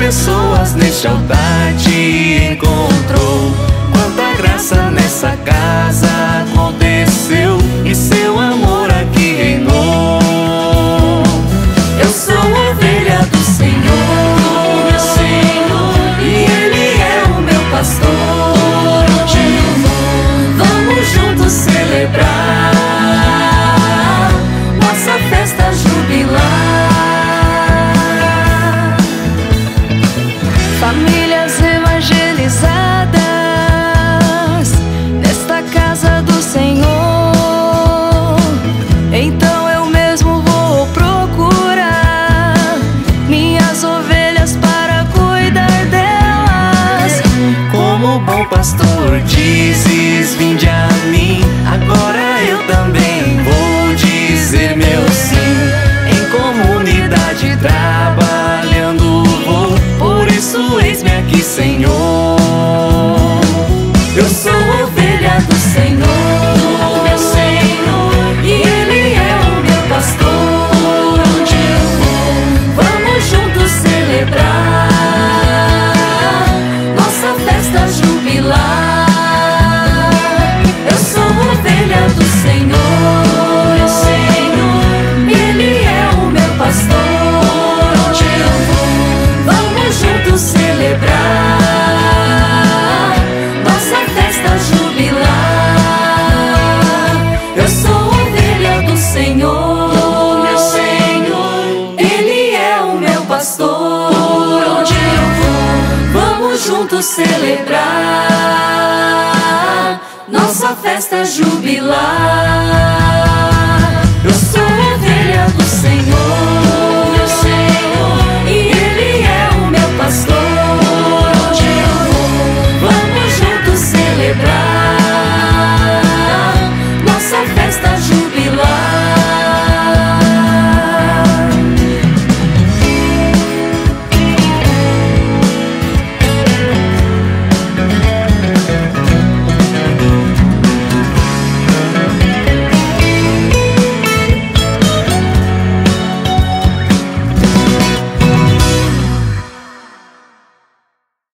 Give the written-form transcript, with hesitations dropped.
pessoas neste altar te encontrou. Quanta graça nessa casa aconteceu e seu amor aqui reinou. Eu sou ovelha do Senhor, meu Senhor, e Ele é o meu pastor. Onde eu vou, vamos juntos celebrar nossa festa jubilar. Famílias evangelizadas nesta casa do Senhor. Então eu mesmo vou procurar minhas ovelhas para cuidar delas. Como bom pastor dizes, vinde a mim. Agora eu também vou dizer meu sim. Em comunidade trabalhando vou, por isso eis-me aqui, Senhor. Eu sou ovelha do Senhor, meu Senhor, e Ele é o meu pastor. Onde eu vou, vamos juntos celebrar nossa festa jubilar. Eu sou ovelha do Senhor, meu Senhor, Ele é o meu pastor. Onde eu vou, vamos juntos celebrar nossa festa jubilar. Eu sou ovelha do Senhor, meu Senhor, Ele é o meu pastor. Onde eu vou, vamos juntos celebrar nossa festa jubilar.